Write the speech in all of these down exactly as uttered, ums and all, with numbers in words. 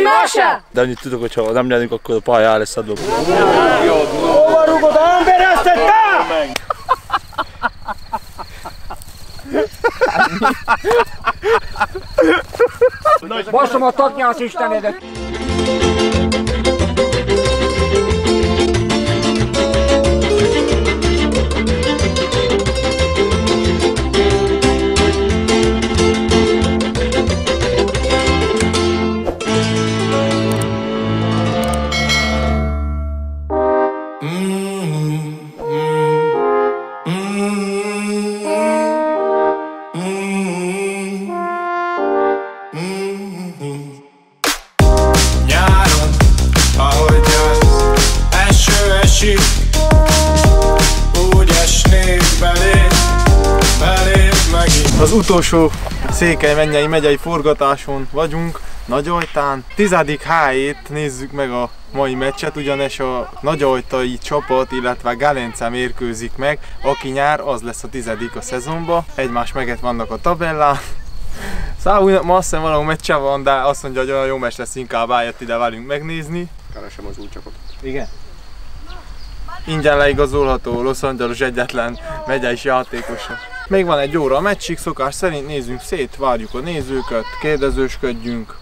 Masha! De annyit tudok, hogy ha nem nyerünk, akkor a pálya el lesz adva. Hova rúgod, embereztettem! Basszom a taknyász istenedet! Az utolsó Székelymennyei megyei forgatáson vagyunk, Nagyajtán. Tizedik há-ét nézzük meg a mai meccset, ugyanis a nagyajtai csapat, illetve Galence mérkőzik meg. Aki nyár, az lesz a tizedik a szezonban. Egymás meget vannak a tabellán. Szóval ma azt hiszem valahol meccse van, de azt mondja, hogy olyan jó meccs lesz, inkább eljött ide velünk megnézni. Keresem az új csapatot. Igen. Ingyen leigazolható Los Angeles egyetlen megyei játékosa. Még van egy óra a meccsig, szokás szerint nézzünk szét, várjuk a nézőket, kérdezősködjünk.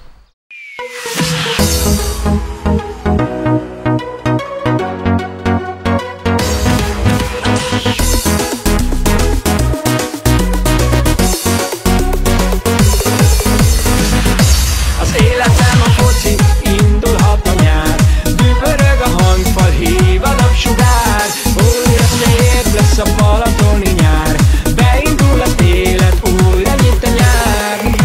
Az életem a foci, indulhat a nyár, dübörög a hangfal, hív a napsugár, újra szép lesz a balatoni nyár, beindul az élet, újra nyit a nyár.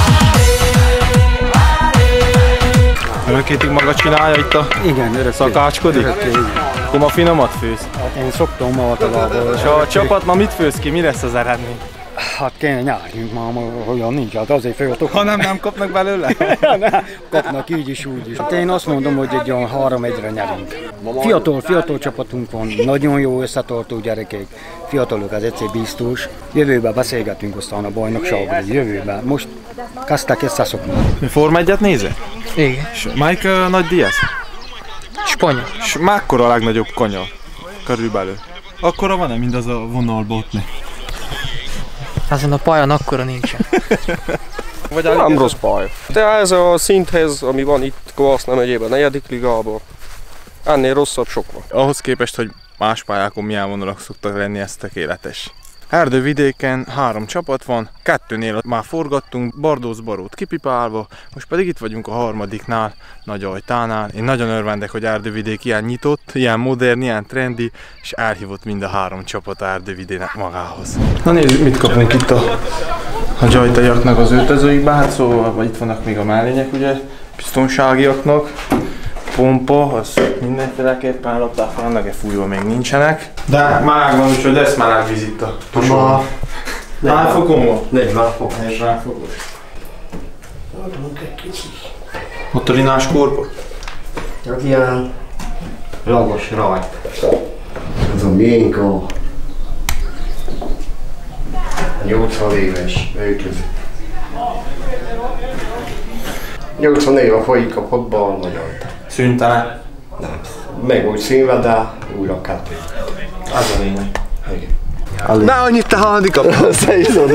Örökkétig maga csinálja itt a... Igen, örökké. Szakácskodik? Örökké, igen. Akkor ma finomat fősz. Hát én szoktam általában. És a csapat ma mit fősz ki? Mi lesz az eredmény? Hát kéne nyárjunk már, olyan nincs, hát azért féltok. Ha nem, nem kapnak belőle? Kapnak így is, úgy is. Hát én azt mondom, hogy egy olyan három egyre nyerünk. Fiatal, fiatal csapatunk van, nagyon jó összetartó gyerekek. Fiatalok, az egyszer biztos. Jövőben beszélgetünk aztán a bajnokságról, jövőben. Most kezdtek összeszokni. Forma egyet nézel? Igen. És melyik uh, nagy Diaz? Spanyol. És mekkora a legnagyobb kanyar? Körülbelül. Akkora van-e, mint az a vonalban ott? Azon a pályán akkora nincsen. Vagy nem rossz pálya. De ez a szinthez, ami van itt Kvaszna megyében, negyedik ligában, ennél rosszabb sok van. Ahhoz képest, hogy más pályákon milyen vonalak szoktak lenni, ez tökéletes. Erdővidéken három csapat van, kettőnél már forgattunk, Bardóz-Barót kipipálva, most pedig itt vagyunk a harmadiknál, Nagyajtánál. Én nagyon örvendek, hogy Erdővidék ilyen nyitott, ilyen modern, ilyen trendi, és elhívott mind a három csapat Erdővidének magához. Na nézzük, mit kapunk itt a, a dzsajtaiaknak az öltözőikben, hát szóval vagy itt vannak még a mellények, ugye, biztonságiaknak. Pompa, az mindenféleképpen lapták van, annak-e fújva még nincsenek. De már van, úgyhogy lesz már víz itt a tusón. Hány fokon van? negyven fok. negyven fokos. Adunk egy kicsit. Motorinás korba? Az ilyen lagos rajt. Ez a miénk a nyolcvan éves öltöző. nyolcvan éve folyik a potban Nagyajtán. Szüntelen? Nem. Meg úgy színve, de újra kettő. Az a lényeg. Igen. Ne annyit te handicap! Szézod.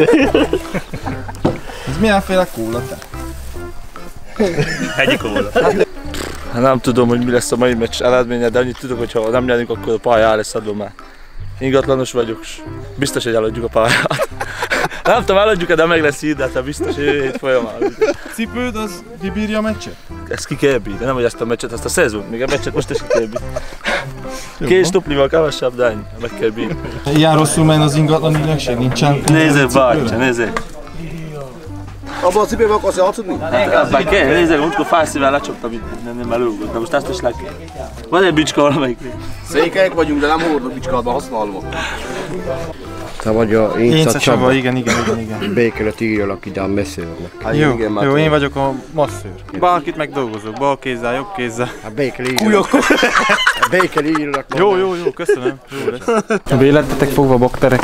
Ez milyenféle kóla te? Hegyi kóla. Nem tudom, hogy mi lesz a mai meccs eredménye, de annyit tudok, hogy ha nem nyerünk, akkor a pálya el lesz adva már. Ingatlanos vagyok, biztos, hogy eladjuk a pályát. Nem tudom, eladjuk-e, de meg lesz hirdetve, biztos, hogy hét folyamán. Cipőd az kibírja a meccset? Ezt ki kell bírni, nem hogy ezt a meccset, ezt a szezont, még a meccset most is ki kell bírni. Kés tuplival kevesebb, de ennyi, meg kell bírni. Ilyen rosszul menj az ingatlan ügynökség, nincsen? Nézzék, bárcsa, nézzék. Abban a cipőben akarsz játszani? Abban kell, nézzék, múltkor fászível lecsaptam itt, nem, nem elúgott, de most ezt is le kell. Van egy bicska valamelyik. Székelyek vagyunk, de nem hordok bicskában használva. Te vagy a Énce Csaba, igen, igen, igen, igen. Békület írjalak ide a messzőrnek. Jó, jó, én vagyok a masszőr. Bárkit megdolgozok, bal kézzel, jobb kézzel. A békel írjalak. A békel írjalak. Jó, jó, jó, köszönöm. Jó lesz. A vélettetek fogva bakterek.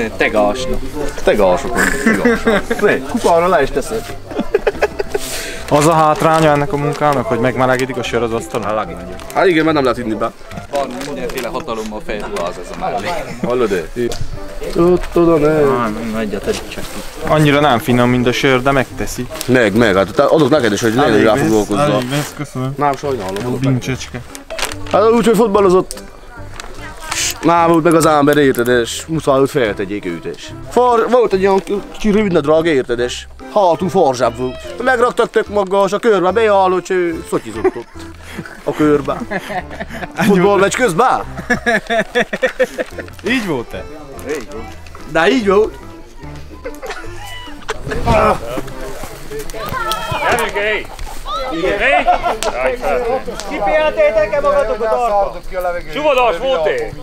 Tegásnak. Tegások. Kupára le is teszed. Az a hátránya ennek a munkának, hogy megmelegítik a sör az asztalon? Hát igen, mert nem lehet inni be. Van mindenféle hatalommal fejlve az ez a mellé. Hallod-e? Tudod, ne? Nagyjat egy csak. Annyira nem finom, mint a sör, de megteszi. Meg, meg, hát adok neked is, hogy ne rá foglalkozzal. Elég vesz, köszönöm. Nem, sajnálom. Jó bincsecske. Hát úgy, hogy fotballozott. Nem volt meg az ember, érted, és muszáj, hogy feltegyék őt is. For, volt egy olyan kicsi rüvidnadrág, érted, és hátul farzsább volt. Megraktak tök magas a körbe, beáll, hogy ő szotyizott ott a körbe. Futballmeccs közben? Így volt-e? Így volt. De így volt. Gyerünk, éj! Igen. Éj! Kipihentétek-e magatokat arra? Csuvadás volt-e?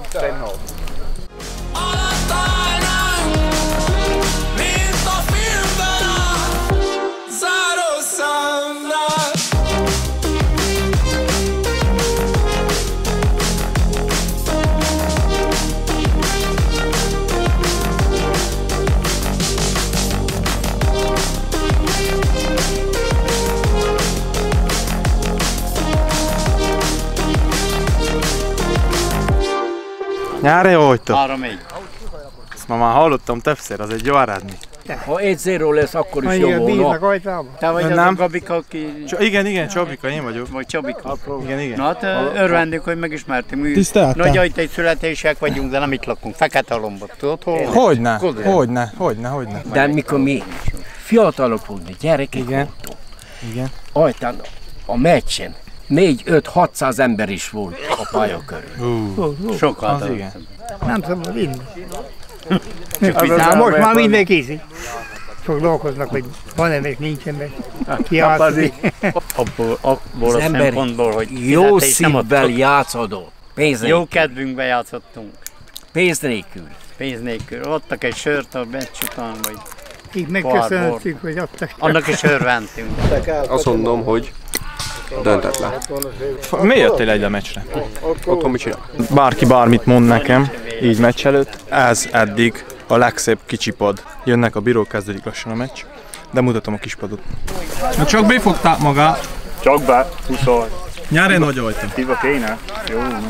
Nyári vagytok? Három egy. Ezt ma már hallottam többször, az egy jó eredmény. Ha egy zéro lesz, akkor is jó volna. Te vagy az Nem. a Gabika, aki... Csa, igen, igen, Csabika, én vagyok. Vagy Csabika. Igen, igen. Na hát örvendünk, hogy megismertünk. Mi Tiszteltem. nagy ajtai születések vagyunk, de nem itt lakunk. Fekete-Lombok, tudod hol? Hogyne, hogyne, hogyne, hogyne. De mikor mi fiatalok voltunk, gyerekek Igen. voltunk, Igen. ajtán a meccsen négy-öt-hatszáz ember is volt a pálya körül. Uh, Sokat. az igen. Nem szabad inni. Na, most már mindenki iszik. Foglalkoznak, hogy van-e meg, nincsen meg. Kiátszik. Abból, abból Az a ember szempontból, hogy jó fizetés nem szívvel adtak. játszodott. Pénz Jó nélkül. kedvünkbe játszottunk. Pénz nélkül. Pénz nélkül. Adtak egy sört a meccs után, vagy Így megköszönhetjük, hogy adtak. annak is örvendtünk. Azt mondom, hogy döntetlen. Miért jöttél egy a meccsre? Otthon mit csinál? Bárki bármit mond nekem, így meccs előtt. Ez eddig a legszebb kicsipad. Jönnek a bírók, kezdődik lassan a meccs. De mutatom a kispadot. Na csak befogták magát. Csak be, huszonhat. Nyári nagy ajtó. Hívva kéne? Jó, no.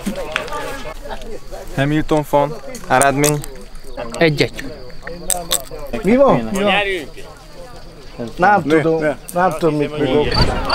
Hamilton fan, eredmény. Egy-egy. Mi van? Nyerjünk! Nem tudom, nem tudom mit mondok.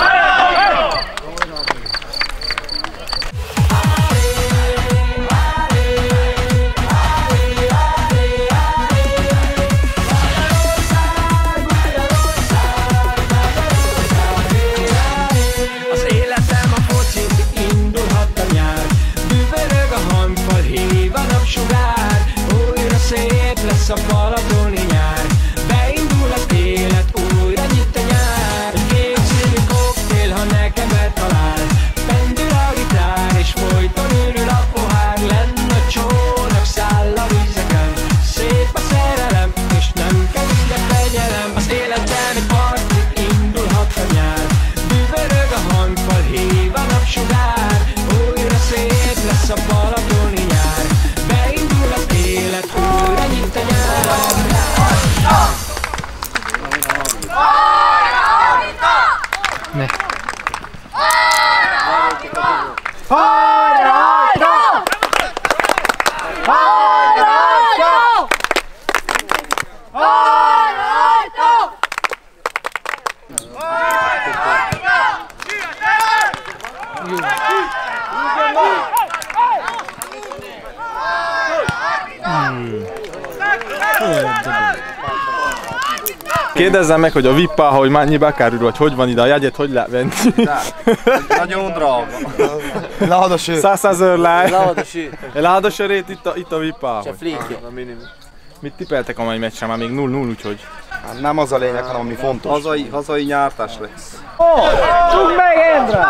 Az életem a foci, indulhat a nyár. Bűvörög a hangfal, hív a napsugár. Újra szép lesz a balatoni nyár. Beindul az élet, újra nyit a nyár. Kék színű koktél, ha nekem betalál. Pendül a gitár, és folyton ürül a pohár. Lenn a csónak, száll a vizeken. Szép a szerelem, és nem kell ide fegyelem. Az életem egy parti, indulhat a nyár. Bűvörög a hangfal, hív a napsugár. Újra szép lesz a balatoni nyár. Beindul az élet, újra nyit a nyár. Ne. Kérdezzem meg, hogy a vippá, hogy mennyibe kerül, vagy hogy van ide a jegyet, hogy lehet venni. Nagyon drága. Láda sör. Százezer láj. Láda sör. Láda sörét itt a, itt a vippá. Se flékje. Mit tippeltek a mai meccsen? Már még null null, úgyhogy. Hát nem az a lényeg, hanem ami fontos. Hazai, hazai nyártás lesz. Csukd meg, Endre!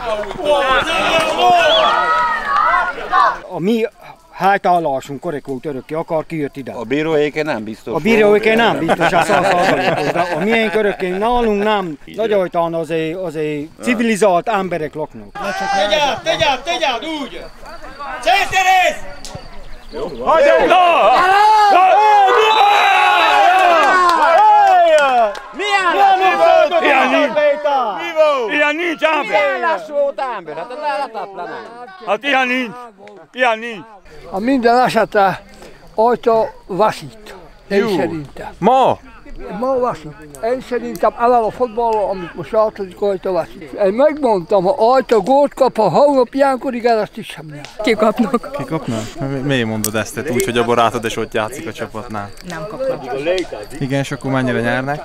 A mi hátállásunk korrekt volt örökké, akar kijött ide. A bíróéke nem biztos. A bíróéké nem biztos, a száz százalékos, de a miénk örökké nálunk nem. Nagyajtán azért, azért civilizált emberek laknak. Tegyed, tegyed, tegyed, úgy! Célterész! Hagyjuk! Milyen? Milyen? Ilyen nincs! Ilyen nincs ember! Ilyen lesz volt ember, hát lehetetlen. Hát ilyen nincs! Ilyen nincs! A minden esetre ajta vasít. Én szerintem. Ma? Ma vasít. Én szerintem elel a fotballal, amit most játszik, ajta vasít. Én megmondtam, ha ajta gólt kap, ha hónap ilyenkorig el, azt is sem nem. Ki kapnak? Ki kapnak? Miért mondod ezt? Tehát úgy, hogy a barátod és ott játszik a csapatnál. Nem kapnak. Igen, és akkor mennyire nyernek?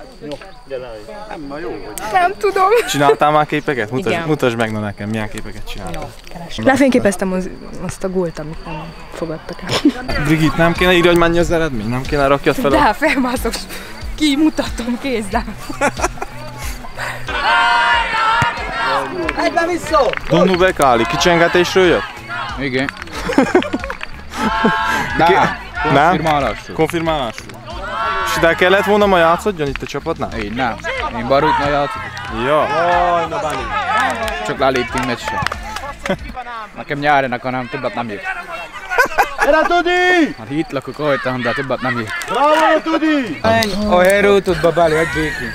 Nem tudom. Csináltál már képeket? Mutasd, Igen. mutasd meg na nekem, milyen képeket csináltál. Lefényképeztem az, azt a gólt, amit nem fogadtak el. Brigitte, nem kéne írni, hogy mennyi az eredmény? Nem kéne rakjad fel a... De felmászok, kimutatom kézzel. Egyben vissza! Donu Bekáli, kicsengetésről jött? Igen. Nem. Konfirmálásról. Konfirmálásról. És ide kellett volna ma játszodjon itt a csapatnál? Én nem. Én Barutnál játszok. Ja. Jaj, na Bani. Csak leléptünk meccsre. Nekem nyárinak, hanem többet nem jött. Gyere, Tudi! Hát itt lakok ajtán, de többet nem jött. Bravo, Tudi! A helyről tud babálni, hogy békén.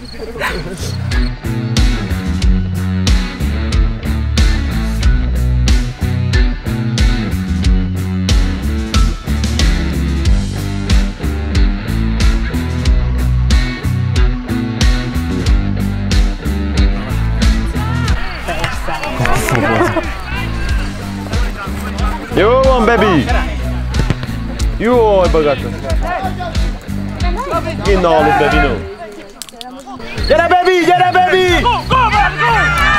Jó van, baby! Jó, bagatta! Innálunk, baby, no! Gyere, baby! Gyere, baby! Go, go, go!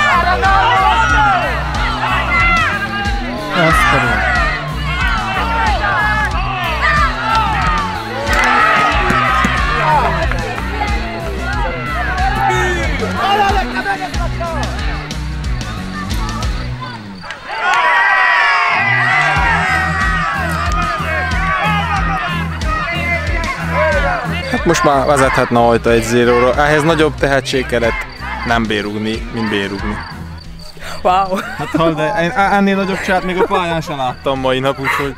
Hát most már vezethetne a Ajta egy zéróra. Ehhez nagyobb tehetség kellett nem bérugni, mint bérugni. Wow. Hát hall, de én ennél nagyobb csát még a pályán sem láttam mai nap, úgyhogy...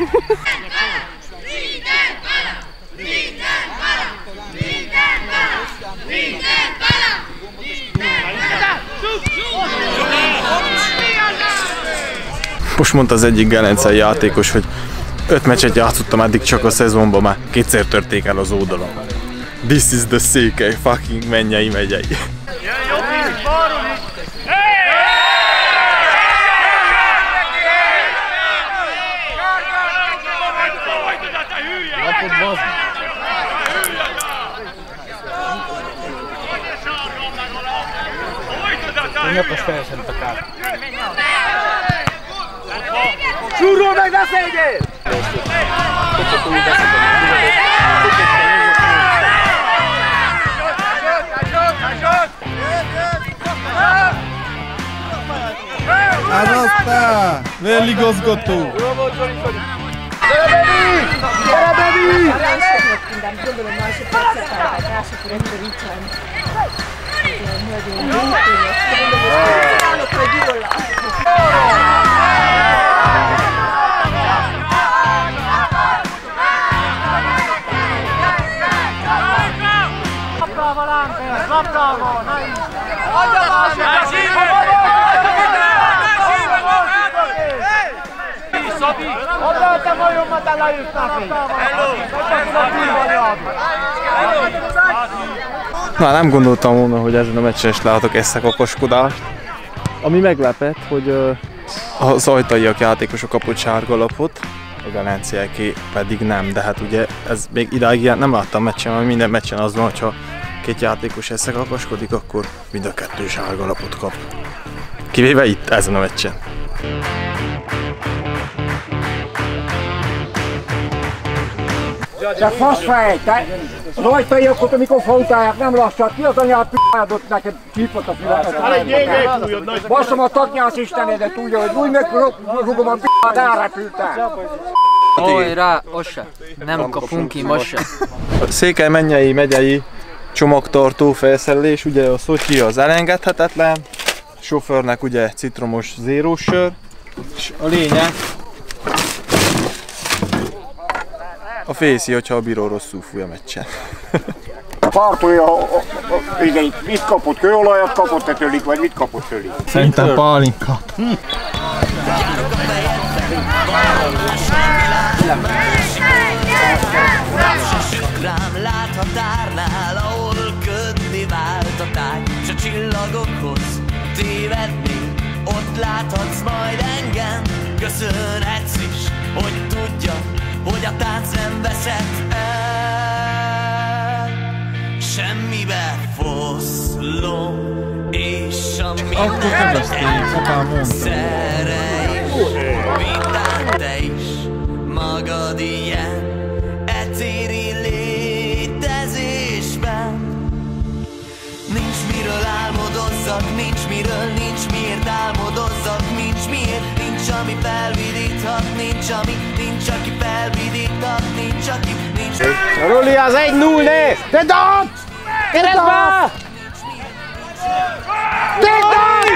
Most mondta az egyik gelencei játékos, hogy öt meccset játszottam eddig csak a szezonban, már kétszer törték el az oldalon. This is the Székely fucking Mennyei megyei. Nyakos fejesen takár. Súrul meg, ne szégyél! Ez aztán! Véligazgató! Gyere, baby! Gyere, baby! Gondolom másodpercet állták, másodper egyszer így sem. Labdával Ámper, labdával, na így! Adja másik! Szabi! Oda te majommat elejutnak így! Na, nem gondoltam volna, hogy ezen a meccsen is látok eszekakaskodást. Ami meglepett, hogy uh, az ajtaiak játékosok kapott sárga lapot, a gelenciáké pedig nem, de hát ugye ez még idáig ilyen nem láttam meccsen, mert minden meccsen az van, hogyha két játékos eszekakaskodik, akkor mind a kettő sárga lapot kap. Kivéve itt, ezen a meccsen. Te faszfej, te rajtaiakot, amikor fautálják, nem lassad, ki az anyád p***ádott neked csípot a fület. Basszom a taknyász istenedet, tudja, hogy úgy megrugom a p***ád, elrepültem. Oj, rá, az se. Nem kapunk ki, most se. Székely Mennyei megyei csomagtartó felszerelés, ugye a Szotyi az elengedhetetlen, a sofőrnek ugye citromos zérós sör, és a lényeg a fészi, hogyha a bíró rosszul fúj a meccsen. Pártolja, mit kapott, kőolajat kapott, te tölik, vagy mit kapott tölik? Szerintem pálinka. Hm. Rám láthatárnál, ahol ködni vált a táj, s a csillagokhoz tévedni, ott láthatsz majd engem. Köszönhetsz is, hogy tudja, hogy a tánc nem veszett el. Semmibe foszlom, és a mindent szerelj, mindent te is, magad ilyen etéri létezésben. Nincs miről álmodozzak, nincs miről, nincs miért álmodozzak, nincs miért, nincs ami felvidíthat, nincs ami, nincs aki felvidíthat, nincs aki, nincs. Roli, az egy null, ne! Te dad! Keresztbe! Te dad!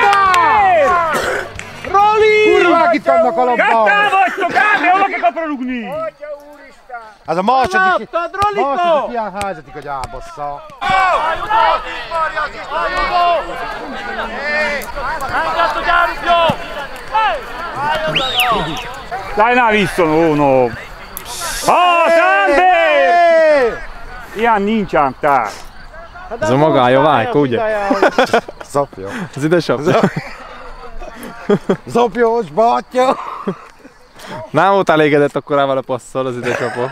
Roli! Kurvák itt vannak a labdán! Kettán vagytok, ám, hol kell kapra rugni? Ez a második, második ilyen helyzetik a gyábassza. Dai una visto, no, no. Ah, Sander! Ilyen nincsen, te. Ez a magája Vájka, ugye? Zapja. Az édesapja. Zapjós bátyja. Nem volt elégedett akkorával a passzal az édesapa.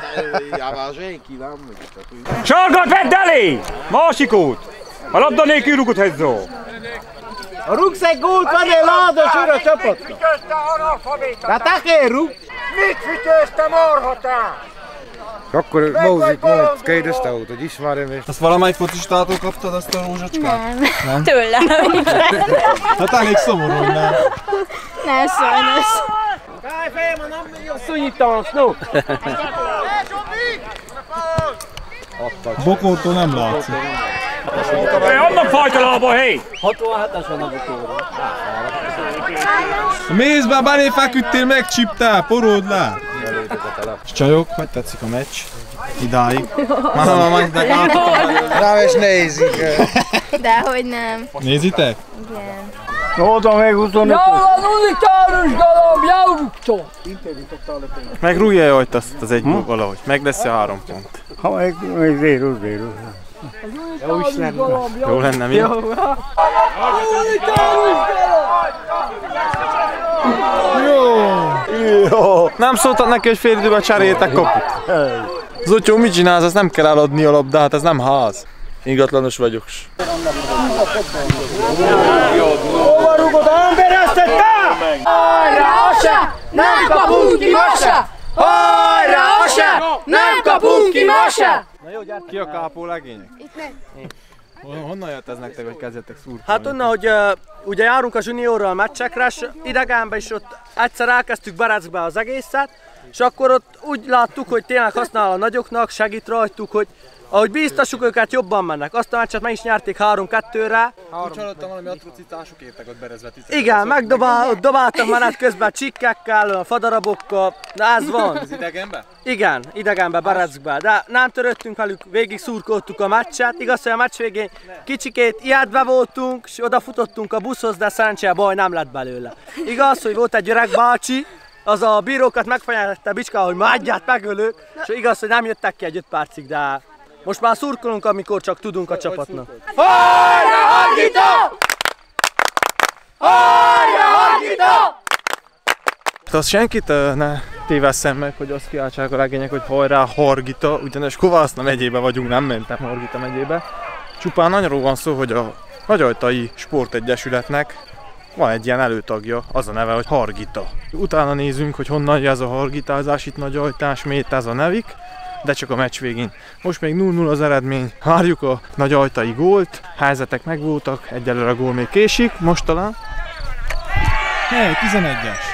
Sargat vedd elé! Másikót! A labda nélkül rúgott Hezzó. A rúgsz egy gólt, van egy ládos úr a csapatnak. De te kér rúg. Mit fütyözte marhatán? Akkor Mózik mondta, kérdezte ott, hogy ismerem és... Azt valamelyik focistától kaptad azt a rózsacskát? Nem. Nem? Tőlem. Hát elég szomorú, hogy nem. Nem, sajnos. Káj fejem, a nem megy a szúnyítansz, no? Bokótól nem látszik. Hé, annak fajta lába, hé! hatvanhetes van a bokóra. A mézben belé feküdtél, megcsiptál, poród le! És csajok, hogy tetszik a meccs? Idáig. Már nem majd átadom. Rám és nézik. Dehogy nem. Nézitek? Igen. Oda még huszonöt. Jól van, unitáros galamb, javuktól. Meg rúgja hogy azt az egy hm? valahogy. Meg lesz a három pont. Ha meg, meg zéro, zéro. Jó is lenne. Jó lenne, mi? Jó. Unitáros Jó. Jó. Nem szóltak neki, hogy fél időben cseréltek kaput. Zotyó, mit csinálsz? Azt nem kell eladni a labdát, ez nem ház. Ingatlanos vagyok. Hova rúgod, embereztettem? Hajrá, asa! Nem kapunk ki ma se! Hajrá, asa! Nem kapunk ki ma se! Ki a kápó legények? Honnan jött ez nektek, hogy kezdjetek szurkolni? Hát onnan, hogy uh, ugye járunk a juniorral meccsekre, és idegenben is ott egyszer elkezdtük Bereckbe az egészet, és akkor ott úgy láttuk, hogy tényleg használ a nagyoknak, segít rajtuk, hogy ahogy bíztassuk őket, jobban mennek. Azt a meccset meg is nyerték három kettőre. Úgy hallottam, valami atrocitások értek ott Berezbe. Igen, megdobáltak menet közben csikkekkel, a fadarabokkal, de ez van. Az idegenben? Igen, idegenben, Bereckbe. De nem törődtünk velük, végig szurkoltuk a meccset. Igaz, hogy a meccs végén kicsikét ijedve voltunk, és odafutottunk a buszhoz, de szerencsére baj nem lett belőle. Igaz, hogy volt egy öreg bácsi, az a bírókat megfenyegette bicska, hogy mágyját megölők, és igaz, hogy nem jöttek ki egy öt percig, de most már szurkolunk, amikor csak tudunk a csapatnak. Hajrá, Hargita! Hajrá, Hargita! Azt senkit uh, ne tévesszem meg, hogy azt kiáltsák a legények, hogy hajrá Hargita, ugyanis Kovászna megyébe vagyunk, nem mentem Hargita megyébe. Csupán arról van szó, hogy a Nagyajtai Sportegyesületnek van egy ilyen előtagja, az a neve, hogy Hargita. Utána nézünk, hogy honnan jön ez a hargitázás, itt Nagyajtás, miért ez a nevik, de csak a meccs végén. Most még null null az eredmény, várjuk a nagyajtai gólt, helyzetek megvoltak, egyelőre a gól még késik, most talán. Hely, tizenegyes!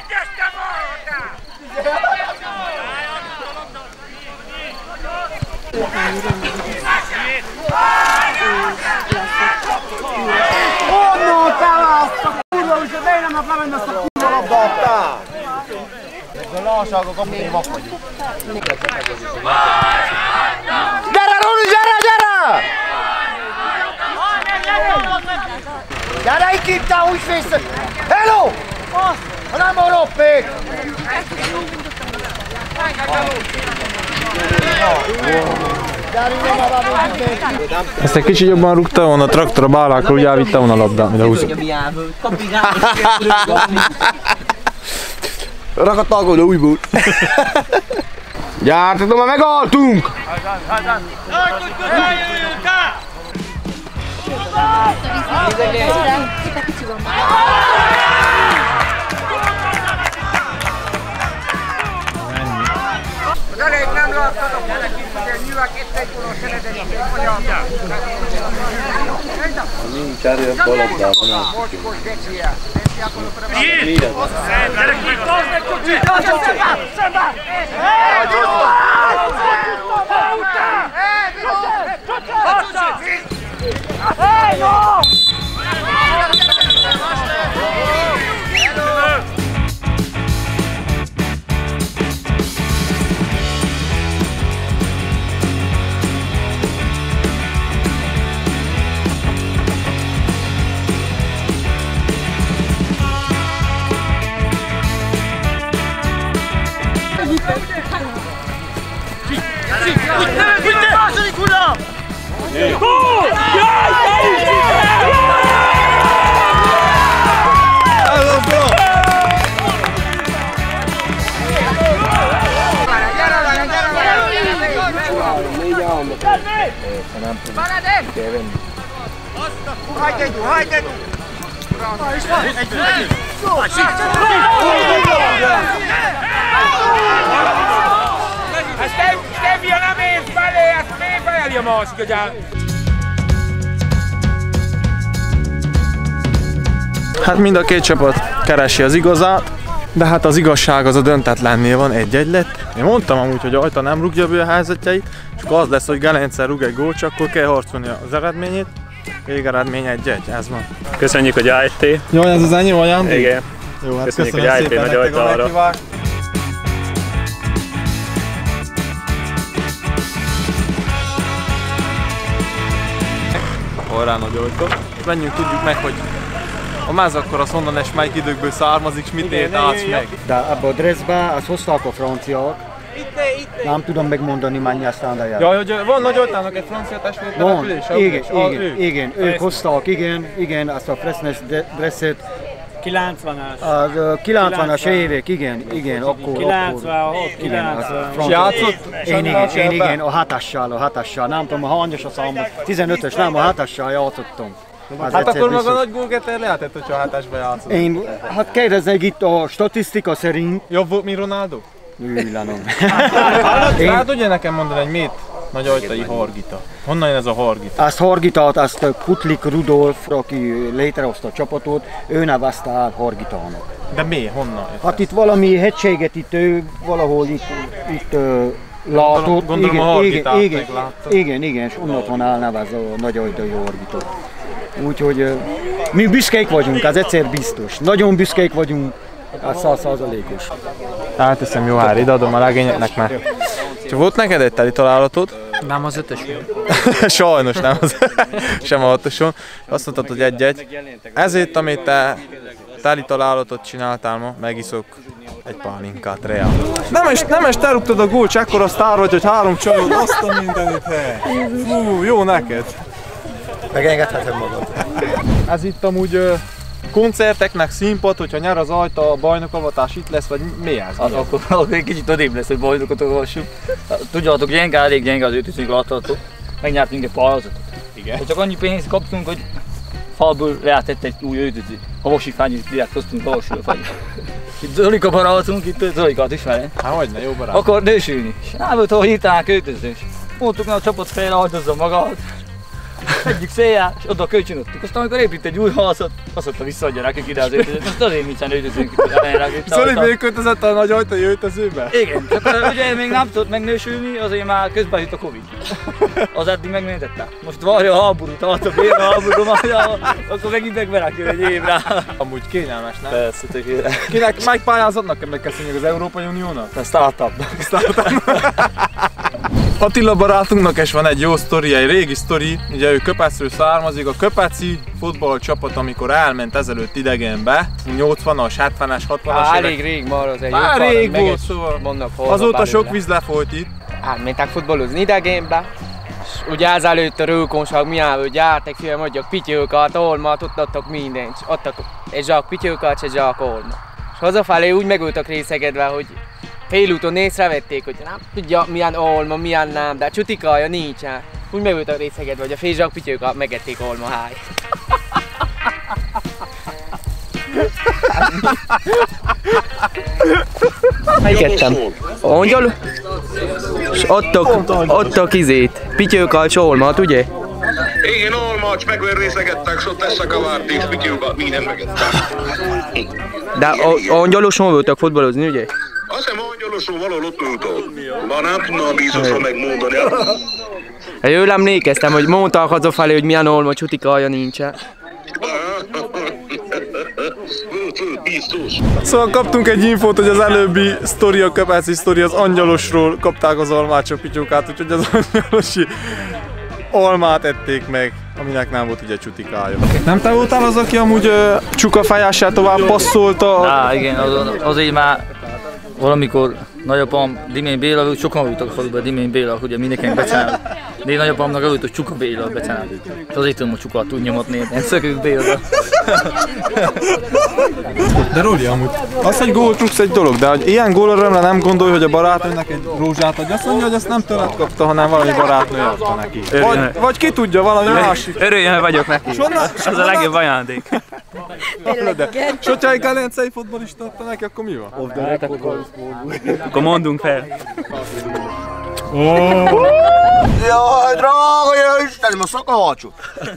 Onnan te a kurva, úgyhogy én nem lehet lemenni azt a kurva labdát! De lasság a kapni, vak vagyunk. Gyere, Roli, gyere, gyere! Gyere itt itt, te úgy fész! Hello! Ha nem a roppék! Ezt egy kicsit jobban rúgta volna a traktor a bálákról, ugye elvitte volna a labdát, mint a húzó. Rakadt a gól újból. Gyártatom, már megaltunk! Az elég nem láttatok, hogy nyilván két-egy gólos eredeti anyag. Nincs erő a labdában. Hey, no! Második hullám! Gól! Hajde, hajde! Stefia nem ér felé, ezt még fejeli a másik agyán. Hát mind a két csapat keresi az igazát, de hát az igazság az a döntetlennél van, egy-egy lett. Én mondtam amúgy, hogy Ajta nem rúgja be a helyzetjeit, és akkor az lesz, hogy Gelencsel rúg egy gólt, csak akkor kell harcolni az eredményét. Végeredmény egy-egy, ez van. Köszönjük, hogy eljöttél. Jó, ez az ennyi ajándék? Igen. Jó, hát köszönjük, köszönöm hogy eljöttél Nagy Ajtára. Horrá Nagy Ajta. Menjünk, tudjuk meg, hogy a máz akkor az honnan és melyik időkből származik, és mit élt át meg. De abba a dressbe azt hozták a franciák. Nem tudom megmondani, mennyi aztán de jár. Ja, hogy van Nagy Ajtának egy francia testvértelepülés? Igen, igen, igen, igen, ők hozták, igen, igen, azt a Fresnes dresset. kilencvenes. Az kilencvenes évek, igen, igen, akkor. kilencvenhat, kilencven. Játszott? Én igen, én igen, a hatassal, a hatassal, nem tudom, a hanyas a számban, tizenötös, nem, a hatassal játszottam. Az hát akkor maga nagy gólgetter lehetett, hogyha hátásba játszott. Én, hát kérdezzek itt a statisztika szerint. Jobb volt, mint Ronaldo? Üllanom. Én... Hát tudja nekem mondani, hogy mit Nagy Ajtai Hargita. Honnan jön ez a Hargita? Azt Hargitát, azt Kutlik Rudolf, aki létrehozta a csapatot, ő nevezte el Hargitának. De mi? Honnan? Hát itt valami hegységet itt ő valahol itt, itt uh, látott. Gondolom igen, a Hargitát igen, meglátta. igen, igen, és onnan van elnevezve a Nagy Ajtai Hargita. Úgyhogy uh, mi büszkék vagyunk, az egyszer biztos. Nagyon büszkék vagyunk, az száz százalékos. Áteszem jó hár, ide adom a legényeknek már. Csak volt neked egy teli találatod? Nem az ötös volt. Sajnos nem az, sem a hatoson. Azt mondtad, hogy egy-egy. Ezért, amit te teli találatot csináltál ma, megiszok egy pálinkát, reál. Nem est, nem est elrúgtad a gólt, csak akkora sztár vagy, hogy három csajod, azt a mindenit, he. Fú, jó neked. Megengedhetem magad. Ez itt amúgy ö, koncerteknek színpad, hogyha nyer az Ajta a bajnokavatás itt lesz, vagy mi ez? Az akkor, akkor egy kicsit odébb lesz, hogy bajnokot avassuk. Tudjátok, gyenge, elég gyenge az ötösünk látható. Megnyertünk egy pályázatot. Igen. Csak annyi pénzt kaptunk, hogy falból lehetett egy új öltözőt. A Vasifányit direkt hoztunk Vasról fel. Itt Zolika barátunk, itt Zolikát ismerem. Hát hogyne, jó barát. Akar nősülni. És nem volt, hogy hirtelen költözős. Mondtuk, hogy a csapat fejre hajtozza magát. Egyik széjjel, és oda kölcsönöttük. Aztán amikor épít egy új házat, azt mondta, visszaadja nekünk ide az öltözőt. Most azért nincsen öltözőnk itt. Zoli még költözött a Nagy Ajtai öltözőbe? Igen, csak ugye még nem tudott megnősülni, azért már közben jött a Covid. Az eddig megmentette. Most várja a háborút, hát a bér a háború, akkor megint megverekül egy évre. Amúgy kényelmes, nem? Persze, tökéletes. Kinek, melyik pályázatnak kell megköszönjük az Európai Uniónak? A startupnak. Startup. Attila barátunknak is van egy jó sztoria, egy régi sztori, ugye ő Köpecről származik, a köpeci futballcsapat, amikor elment ezelőtt idegenbe, nyolcvanas, hetvenes, hatvanas évek. Elég rég már az egy Már rég volt, szóval azóta sok víz lefolyt itt. Elmentek futballozni idegenbe, és ugye ezelőtt a rőkonság miáll, hogy gyártek fiam, adjak pityókat, olmat, ott adtak mindent, adtak egy zsák pityókat, és egy zsák olmat. És hazafelé úgy meg voltak részegedve, hogy félúton észrevették, hogy nem tudja milyen olma, milyen nem, de csutikája nincsen. Úgy meg voltak részegedve, hogy a fél zsák pityókat megették olma háj. Megettem. Angyal? És adtak, adtak izét, pityókat és olmat, ugye? Igen, olmat, meg részegettek, szóval összekavárték, pityókat, minden megettek. De angyaloson voltak futballozni, ugye? Azt hiszem, angyaloson valahol ott ültök. Már nem tudnám biztosan megmondani. Jól emlékeztem, hogy mondták hazafelé, hogy milyen olma csutikája nincsen. Biztos. Szóval kaptunk egy infót, hogy az előbbi sztori, a köpeci sztori, az angyalosról kapták az almácsok pityókát, úgyhogy az angyalosi almát ették meg, aminek nem volt ugye csutikája. Nem te voltál az, aki amúgy uh, csukafejessel tovább passzolta? Á, igen, az, azért már valamikor nagyapám Dimény Béla, ők sokan voltak a faluban, Dimény Béla, ugye mindenkinek becsináljuk. De én nagyapámnak előtt, hogy Csuka Béla becsináljuk. Azért tudom, hogy Csukát tud nyomatni, én szökők Béla. De Roli, amúgy az, hogy gólt rúgsz egy dolog, de hogy ilyen gólörömre nem gondolj, hogy a barátnőnek egy rózsát adja, azt mondja, hogy ezt nem tőled kapta, hanem valami barátnő adta neki. Vagy, vagy ki tudja, valami másik. Örüljön, hogy vagyok neki. Az a legjobb ajándék. És hogyha egy gelencei fotbalista adta neki, akkor mi van? Hát akkor, akkor mondunk fel. Jaj, drága Istenem, a szakavácsot!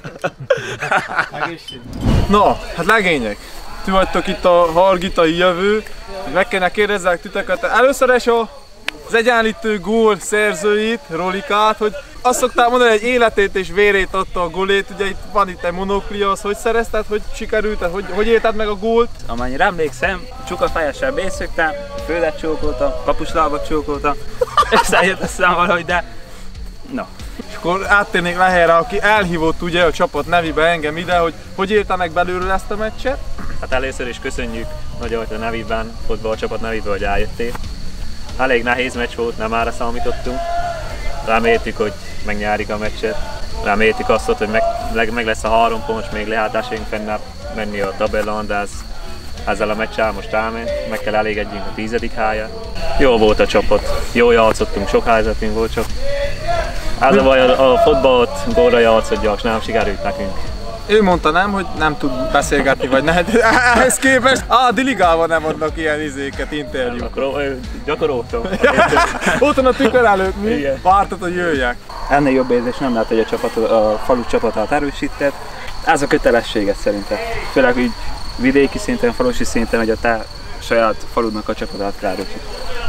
Na, hát legények, ti vagytok itt a hargitai jövő, meg kellene kérdezzek titeket. Először is az egyenlítő gól szerzőit, Rolikát, hogy azt szokták mondani, hogy életét és vérét adta a gólét, ugye itt van itt egy monoklia, az hogy szerezted, hogy sikerült, hogy, hogy élted meg a gólt? Amennyire emlékszem, csuka fejessel bészögtem, földet csókoltam, kapuslábat csókoltam, összejött aztán valahogy, de na. És akkor áttérnék Leherre, aki elhívott ugye a csapat nevébe engem ide, hogy hogy élte meg belőle ezt a meccset? Hát először is köszönjük Nagy Ajta nevében, futballcsapat nevében, hogy eljöttél. Elég nehéz meccs volt, nem ára számítottunk. Reméltük, hogy megnyárik a meccset. Reméltük azt, hogy meg, meg lesz a három pont, még lehátásaink fennább menni a tabellán, de ez, ezzel a meccsel most elment, meg kell elégedjünk a tizedik helyen. Jó volt a csapat, jól játszottunk, sok helyzetünk volt, csak ez a baj, a, a fotballt gólra játszodjak, és nem sikerült nekünk. Ő mondta nem, hogy nem tud beszélgetni, vagy ne, de ehhez képest, á, Diligával nem adnak ilyen izéket, interjúkat. Gyakoroltam. Ott van a tükör előtt, mi? Igen. Vártad, hogy jöjjek. Ennél jobb érzés nem lehet, hogy a, csapat, a falu csapatát erősített. Ez a kötelességet szerintem. Főleg így vidéki szinten, falusi szinten, hogy a te saját faludnak a csapatát kell erősíteni.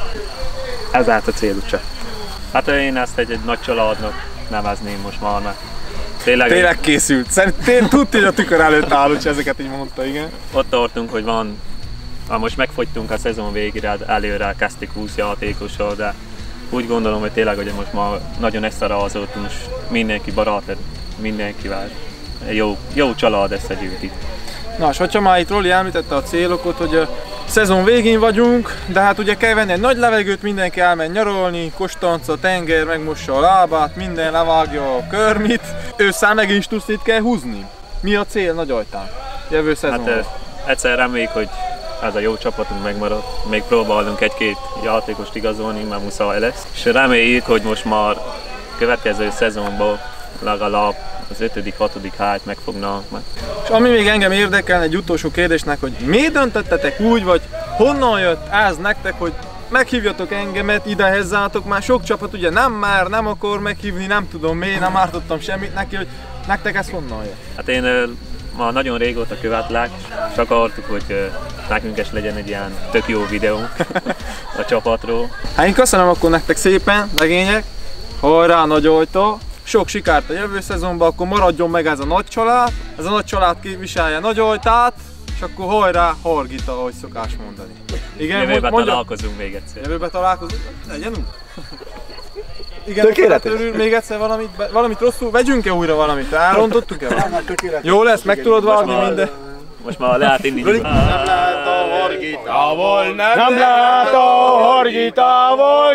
Ez állt a céluk csak. Hát én ezt egy, egy nagy családnak nevezném most már, mert tényleg, tényleg készült. Szerintem tudta, hogy a tükör előtt áll, hogy ezeket így mondta, igen. Ott tartunk, hogy van, ha most megfogytunk a szezon végére, előre kezdték húsz játékossal, de úgy gondolom, hogy tényleg, hogy most már nagyon összerázoltunk, és mindenki barát, mindenkivel. Jó, jó család összegyűjt itt. Na, és hogyha már itt Roli említette a célokat, hogy a szezon végén vagyunk, de hát ugye kell venni egy nagy levegőt, mindenki elmegy nyaralni, Kostanca, tenger, megmossa a lábát, minden levágja a körmit. Ősszel megint is tudsz itt kell húzni. Mi a cél Nagy Ajtán? Jövő szezonban? Hát egyszer reméljük, hogy ez a jó csapatunk megmarad. Még próbálunk egy-két játékost igazolni, mert muszáj lesz. És reméljük, hogy most már következő szezonban legalább az ötödik, hatodik helyet megfognak. És ami még engem érdekel egy utolsó kérdésnek, hogy miért döntöttetek úgy, vagy honnan jött ez nektek, hogy meghívjatok engemet, ide hozzátok, már sok csapat ugye nem már, nem akar meghívni, nem tudom miért, nem ártottam semmit neki, hogy nektek ez honnan jött? Hát én már nagyon régóta követlek, és akartuk, hogy nekünk is legyen egy ilyen tök jó videónk a csapatról. Hát én köszönöm akkor nektek szépen, legények, hajrá Nagy Ajta! Sok sikert a jövő szezonban, akkor maradjon meg ez a nagy család, ez a nagy család képviselje Nagy Ajtát, és akkor hajrá Hargita, ahogy szokás mondani. Igen, jövőben találkozunk még egyszer. Jövőben találkozunk, legyen úgy? Igen, tökéletes. Örül, még egyszer valamit, valamit rosszul, vegyünk-e újra valamit? Elrontottuk-e valamit? Jó lesz, meg tudod vágni minden. Most már lehet inni. Nem lehet a horgitával, nem, Nem lehet a horgitával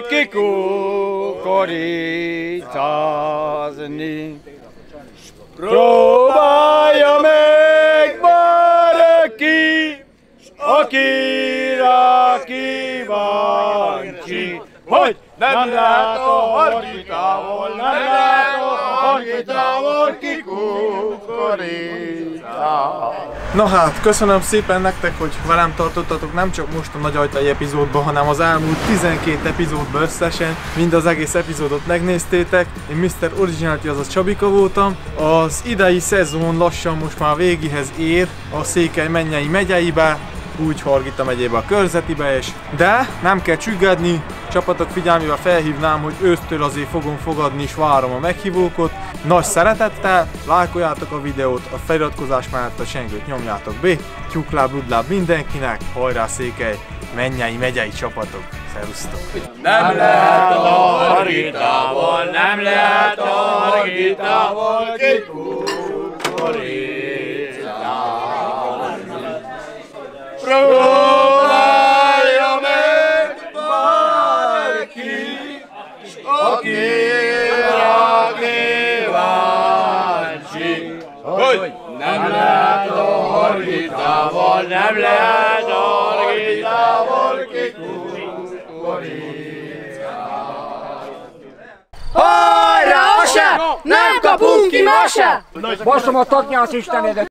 kikukoritázni. Próbálja meg bárki, akire kíváncsi, hogy nem lehet a horgitával, nem lehet a horgitával kikukorítani. Na hát, köszönöm szépen nektek, hogy velem tartottatok nem csak most a nagyajtai epizódban, hanem az elmúlt tizenkét epizódban összesen, mind az egész epizódot megnéztétek. Én miszter Originality, azaz Csabika voltam. Az idei szezon lassan most már végéhez ér a Székely-Mennyei megyeibe, úgy Hargita megyébe a körzetibe is. De nem kell csüggedni, csapatok figyelmével felhívnám, hogy ősztől azért fogom fogadni és várom a meghívókot. Nagy szeretettel, lájkoljátok a videót, a feliratkozás mellett a csengőt nyomjátok be. Tyúkláb, ludláb mindenkinek, hajrá Székely, Mennyei megyei csapatok, szerusztok! Nem lehet a Hargitával, nem lehet a Hargitával kikukorítani. Próbálja meg bárki, akire kíváncsi, hogy nem lehet a Hargitával, nem lehet a Hargitával kikukorítani. Hajrá, ose! Nem kapunk ki ma se! Basszom a taknyás istenedet!